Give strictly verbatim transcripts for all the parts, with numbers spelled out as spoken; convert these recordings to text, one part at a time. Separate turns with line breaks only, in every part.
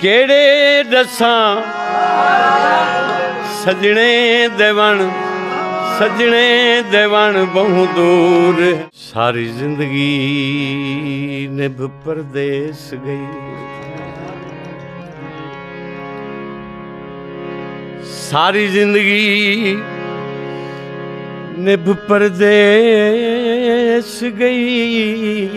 केड़े दसां सजने देवन सजने देवन बहु दूर। सारी जिंदगी निभ परदेस गई, सारी जिंदगी निभ परदेस गई।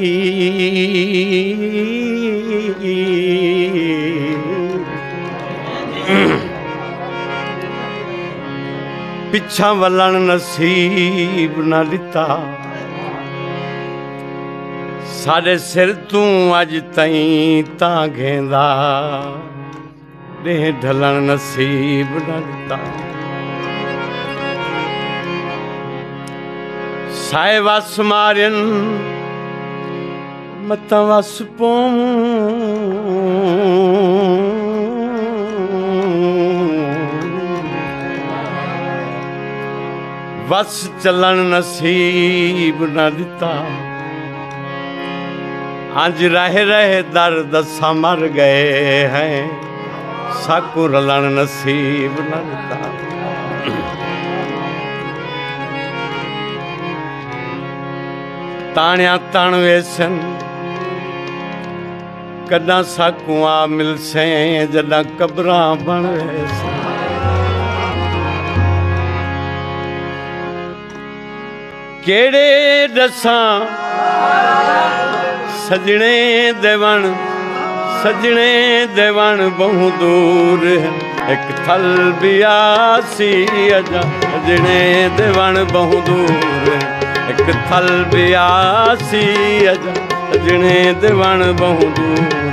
पिछा वलन नसीब न लिता, साडे सिर तू अज तई तां घेंदा, देह ढलन नसीब न लिता। साए वस मारियन मत वस पोऊं, वस चलन नसीब न दिता। आज रह रह दर्द सा मर गए हैं, साकू रलन नसीब न दिता। ताणिया तण वेसन कदा साकू आ मिलसे, जदा कबरां बन वेसन। केड़े दसां सजने देवन सजने देवन बहु दूर। एक थल बियासी अजा सजने देवन बहु दूर। एक थल बियासी अजा सजने देवन बहु दूर।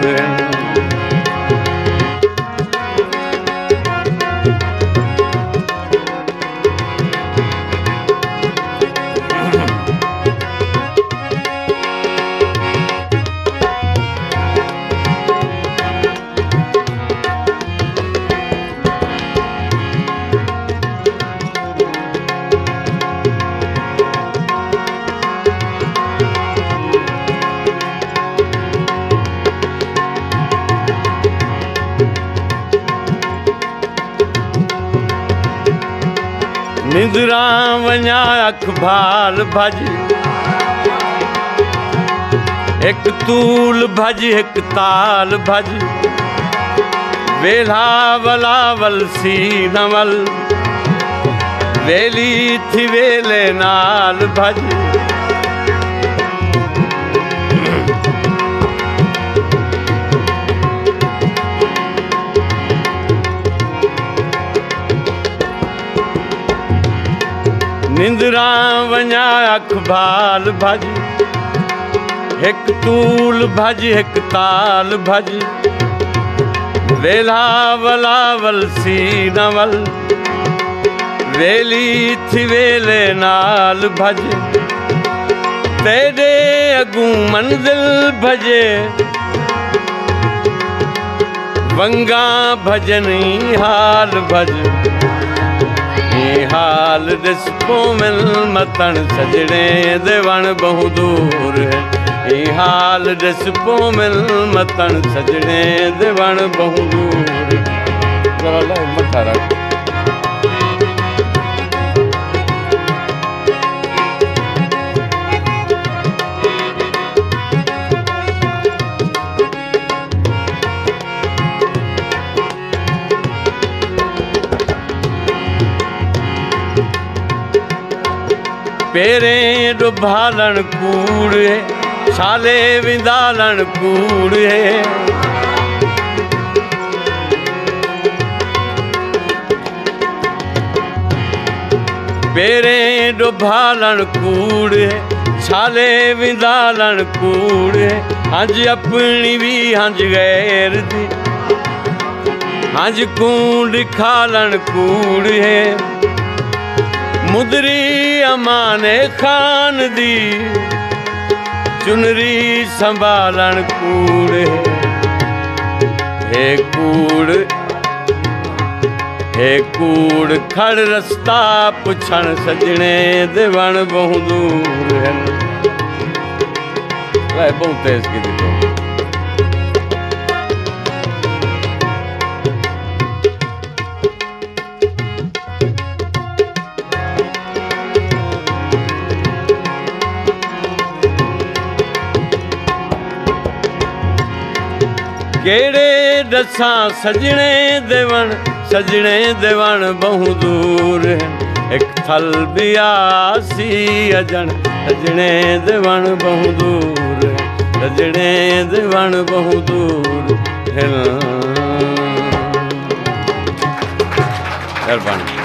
निंदरा वञा अख भाल भज, एक तूल भज एक ताल भज। वेला वलावल सी नवल, वेली थी वेले नाल भज। निंदरा वञा अख भाल भज, एक तूल भज एक ताल भज। वेला वलावल सी नवल, वेली थी वेले नाल भज। तेरे अगू मंजिल भजे, वंगा भजनी हाल भज। हाल दिस पोमिल मतन सजने देवन बहु दूर है। ये हाल दिस पोमिल मतन सजने देवन बहु दूर। जरा ले मठा रख। पेरे डुभालन कूड़े, साले विंदालन कूड़े। पेरे डुभालन कूड़े, साले विंदालन कूड़े। हंज अपनी भी हंज गैर दी, हंज कूड़ खालन कूड़े। मुदरी अमाने खान दी, चुनरी संभालन कूड़। हे कूड़ हे कूड़ खड़ रस्ता पुछण सजने देवन बहु दूर है। बहुत तेज की दी केड़े दसां सजने देवण सजने देवण बहु दूर है एक थल बियासी अजन सजने देवण बहु दूर है सजने देवण बहु दूर है। मेहरबानी।